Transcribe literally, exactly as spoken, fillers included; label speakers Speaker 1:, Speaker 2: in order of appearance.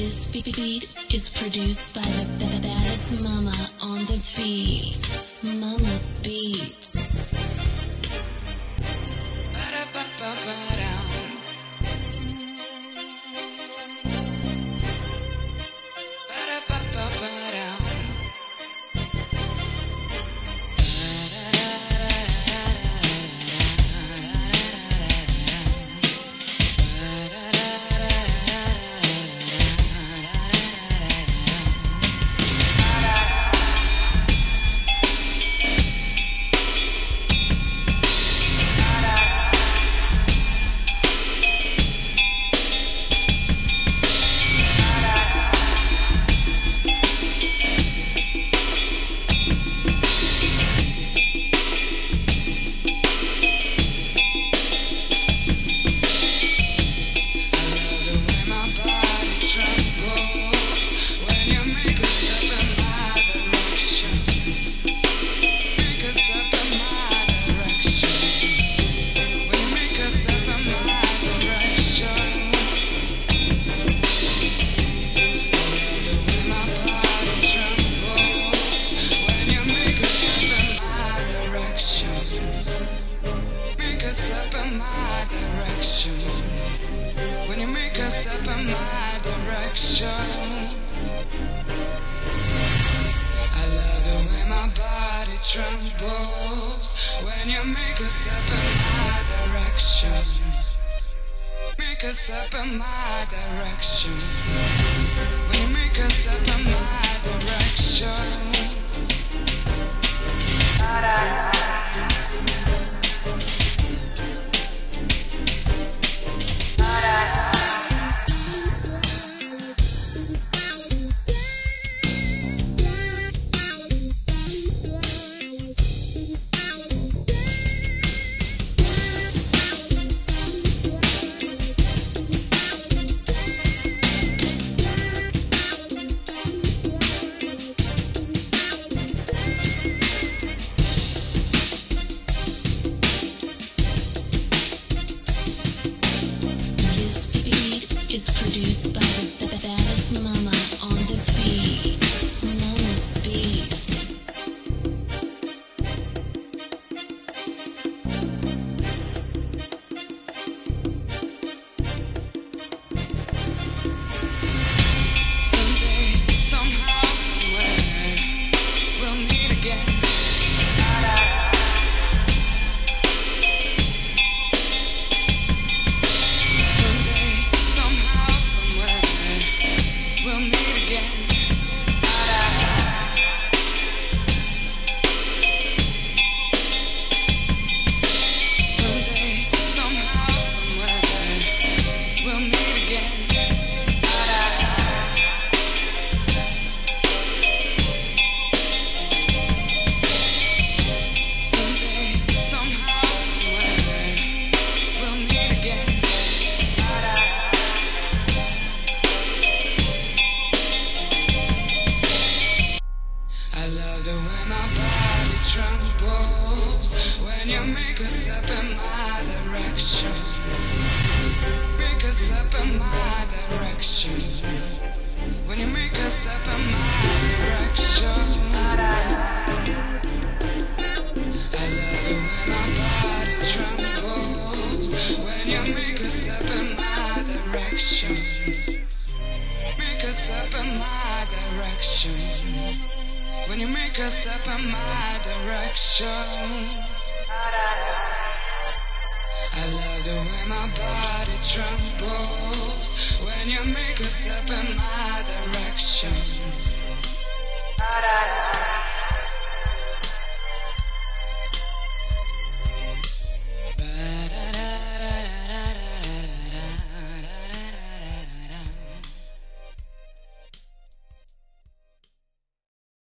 Speaker 1: This beat is produced by the b- baddest Momma on the beats. Momma Beatz.
Speaker 2: Trembles when you make a step in my direction. Make a step in my direction. When you make a step in my direction.
Speaker 1: Is produced by the b- baddest Momma on the beats. Momma Beatz.
Speaker 2: Someday, somehow, somewhere, we'll meet again. Trembles when you make a step in my direction. Make a step in my direction. When you make a step in my direction. I love the way my body trembles when you make a step in my direction. Make a step in my direction. When you make a step in my direction. I love the way my body trembles when you make a step in my